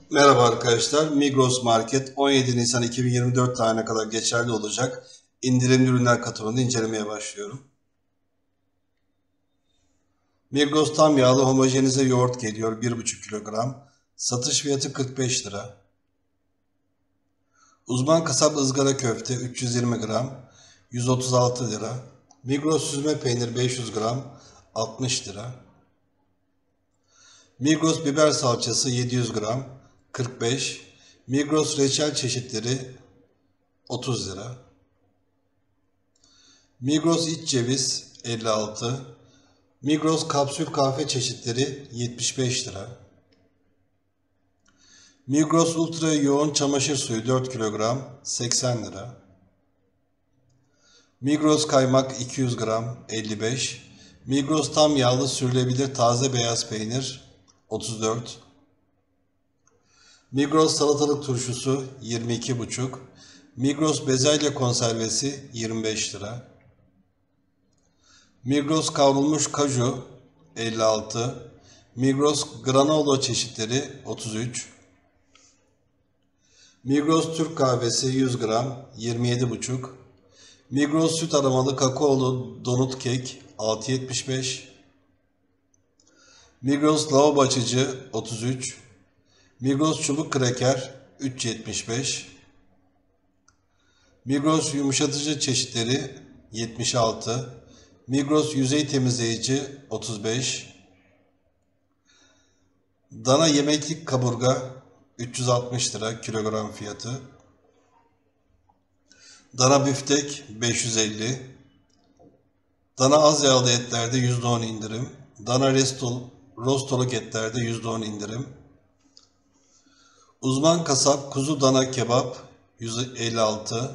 Merhaba arkadaşlar. Migros Market 17 Nisan 2024 tarihine kadar geçerli olacak indirimli ürünler kataloğunu incelemeye başlıyorum. Migros tam yağlı homojenize yoğurt geliyor 1,5 kilogram. Satış fiyatı 45 lira. Uzman kasap ızgara köfte 320 gram 136 lira. Migros süzme peynir 500 gram 60 lira. Migros biber salçası 700 gram 45. Migros reçel çeşitleri 30 lira. Migros iç ceviz 56. Migros kapsül kahve çeşitleri 75 lira. Migros ultra yoğun çamaşır suyu 4 kilogram 80 lira. Migros kaymak 200 gram 55. Migros tam yağlı sürülebilir taze beyaz peynir 34. Migros salatalık turşusu 22,5. Migros bezelye konservesi 25 lira. Migros kavrulmuş kaju 56. Migros granola çeşitleri 33. Migros Türk kahvesi 100 gram 27,5. Migros süt aromalı kakaolu donut kek 6,75. Migros lavabo açıcı 33. Migros çubuk kraker 3,75. Migros yumuşatıcı çeşitleri 76. Migros yüzey temizleyici 35. Dana yemeklik kaburga 360 lira kilogram fiyatı. Dana büftek 550. Dana az yağlı etlerde %10 indirim. Dana rostoluk etlerde %10 indirim. Uzman kasap kuzu dana kebap 156.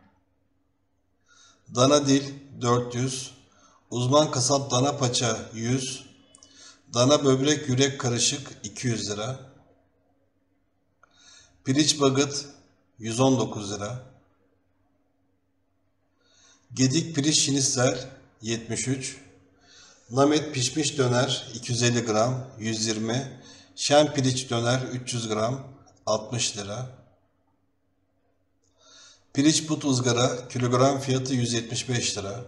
Dana dil 400. Uzman kasap dana paça 100. Dana böbrek yürek karışık 200 lira. Piliç bagıt 119 lira. Gedik piliç şinisler 73. Namet pişmiş döner 250 gram 120. Şen piliç döner 300 gram 60 lira. Piliç but ızgara kilogram fiyatı 175 lira.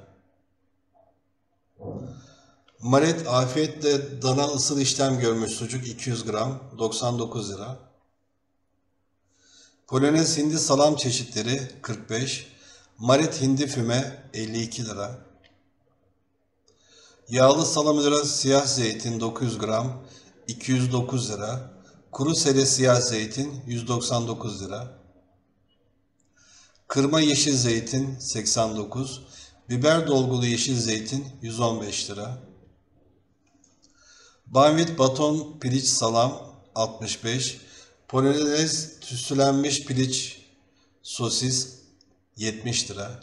Maret afiyetle dana ısıl işlem görmüş sucuk 200 gram 99 lira. Polonez hindi salam çeşitleri 45. Maret hindi füme 52 lira. Yağlı salamura siyah zeytin 900 gram 209 lira. Kuru sere siyah zeytin 199 lira. Kırma yeşil zeytin 89. Biber dolgulu yeşil zeytin 115 lira. Banvit baton piliç salam 65. Polonez tütsülenmiş piliç sosis 70 lira.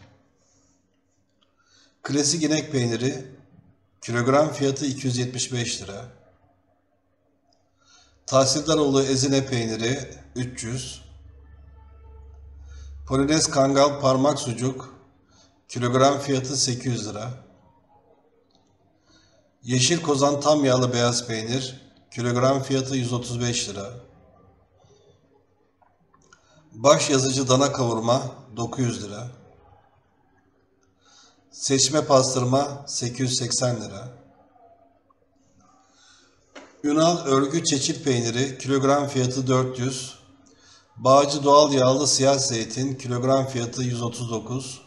Klasik inek peyniri kilogram fiyatı 275 lira. Tahsildaroğlu ezine peyniri 300. Polonez kangal parmak sucuk kilogram fiyatı 800 lira. Yeşil kozan tam yağlı beyaz peynir kilogram fiyatı 135 lira. Baş yazıcı dana kavurma 900 lira. Seçme pastırma 880 lira. Ünal örgü çeçil peyniri kilogram fiyatı 400. Bağcı doğal yağlı siyah zeytin kilogram fiyatı 139.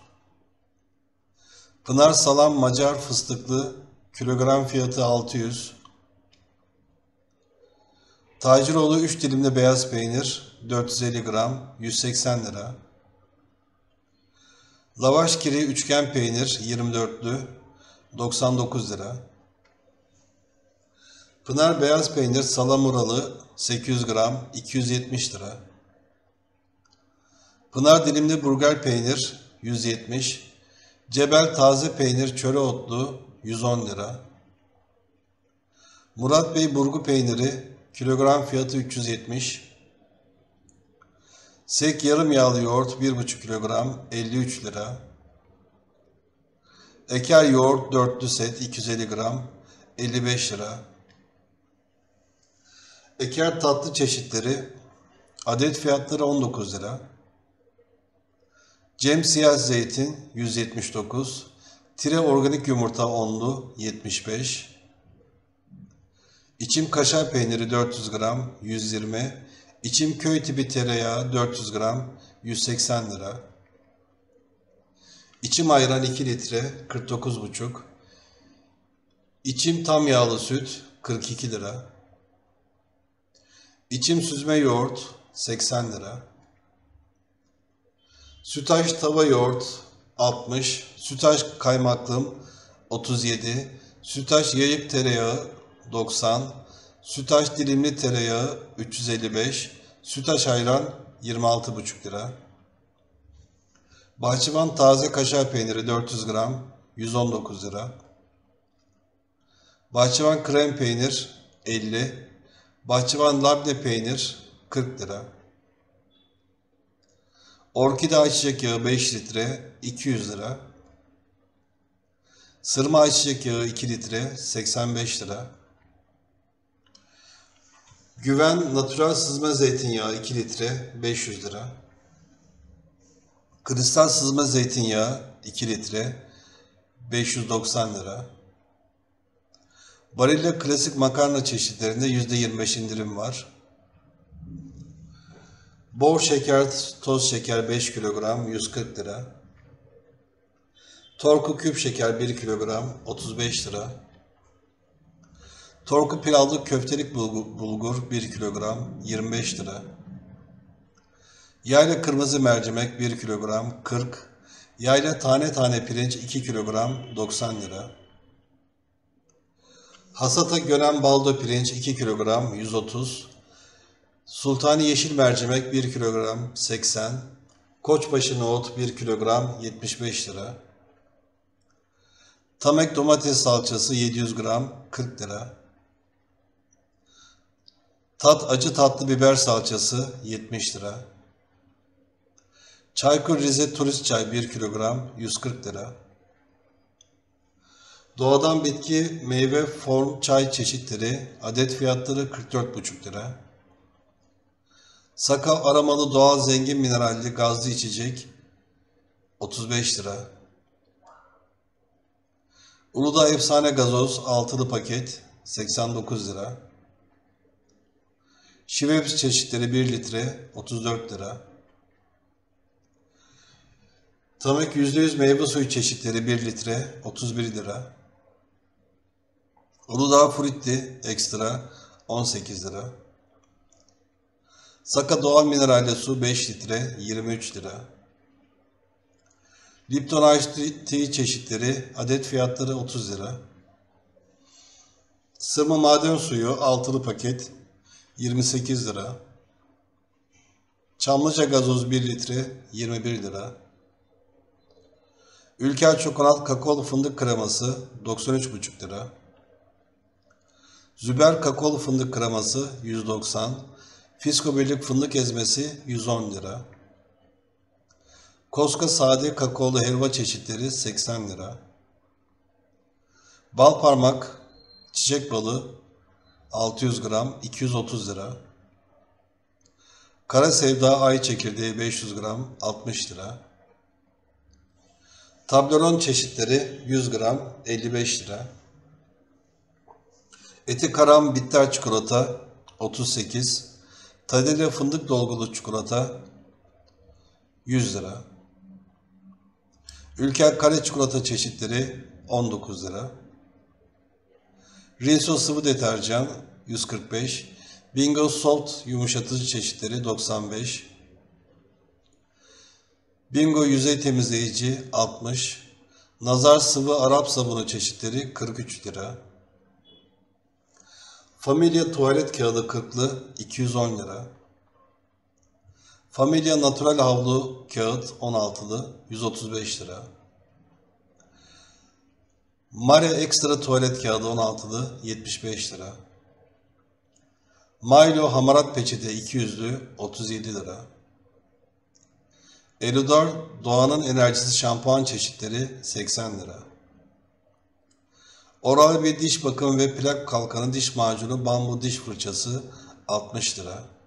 Pınar salam Macar fıstıklı kilogram fiyatı 600. Taciroğlu 3 dilimli beyaz peynir 450 gram 180 lira. Lavaş kiri üçgen peynir 24'lü 99 lira. Pınar beyaz peynir salamuralı 800 gram 270 lira. Pınar dilimli burger peynir 170. Cebel taze peynir çöre otlu 110 lira. Murat Bey burgu peyniri kilogram fiyatı 370. Sek yarım yağlı yoğurt 1,5 kilogram 53 lira. Eker yoğurt dörtlü set 250 gram 55 lira. Eker tatlı çeşitleri Adet fiyatları 19 lira. Cem siyah zeytin 179. Tire organik yumurta onlu 75. İçim kaşar peyniri 400 gram 120. İçim köy tipi tereyağı 400 gram 180 lira. İçim ayran 2 litre 49,5. İçim tam yağlı süt 42 lira. İçim süzme yoğurt 80 lira. Sütaş tava yoğurt 60. Sütaş kaymaklım 37. Sütaş yayık tereyağı 90. Sütaş dilimli tereyağı 355. Sütaş ayran 26,5 lira. Bahçıvan taze kaşar peyniri 400 gram 119 lira. Bahçıvan krem peynir 50. Bahçıvan labne peynir 40 lira. Orkide ayçiçek yağı 5 litre 200 lira. Sırma ayçiçek yağı 2 litre 85 lira. Güven natural sızma zeytinyağı 2 litre 500 lira. Kristal sızma zeytinyağı 2 litre 590 lira. Barilla klasik makarna çeşitlerinde %25 indirim var. Bor şeker, toz şeker 5 kilogram 140 lira. Torku küp şeker 1 kilogram 35 lira. Torku pilavlı köftelik bulgur 1 kilogram 25 lira. Yayla kırmızı mercimek 1 kilogram 40. Yayla tane tane pirinç 2 kilogram 90 lira. Hasata gönen baldo pirinç 2 kilogram 130. Sultani yeşil mercimek 1 kilogram 80. Koçbaşı nohut 1 kilogram 75 lira. Tamek domates salçası 700 gram 40 lira. Acı tatlı biber salçası 70 lira. Çaykur Rize turist çay 1 kilogram 140 lira. Doğadan bitki meyve form çay çeşitleri adet fiyatları 44,5 lira. Saka aromalı doğal zengin mineralli gazlı içecek 35 lira. Uludağ efsane gazoz altılı paket 89 lira. Şiveps çeşitleri 1 litre 34 lira. Tamek %100 meyve suyu çeşitleri 1 litre 31 lira. Uludağ Frutti ekstra 18 lira. Saka doğal mineralli su 5 litre 23 lira. Lipton Ice Tea çeşitleri adet fiyatları 30 lira. Sırma maden suyu altılı paket 28 lira. Çamlıca gazoz 1 litre 21 lira. Ülker Çokonat kakaolu fındık kreması 93,5 lira. Züber kakaolu fındık kreması 190. Fisko birlik fındık ezmesi 110 lira. Koska sade kakaolu helva çeşitleri 80 lira. Bal parmak çiçek balı 600 gram 230 lira. Kara sevda ay çekirdeği 500 gram 60 lira. Tableron çeşitleri 100 gram 55 lira. Eti karam bitter çikolata 38. Tadelle fındık dolgulu çikolata 100 lira. Ülker kare çikolata çeşitleri 19 lira. Rinso sıvı deterjan 145. Bingo salt yumuşatıcı çeşitleri 95. Bingo yüzey temizleyici 60. Nazar sıvı Arap sabunu çeşitleri 43 lira. Familia tuvalet kağıdı 40'lı 210 lira. Familia natural havlu kağıt 16'lı 135 lira. Mare ekstra tuvalet kağıdı 16'lı 75 lira. Milo hamarat peçete 200'lü 37 lira. Eludar doğanın enerjisi şampuan çeşitleri 80 lira. Oral-B diş bakım ve plak kalkanı diş macunu bambu diş fırçası 60 lira.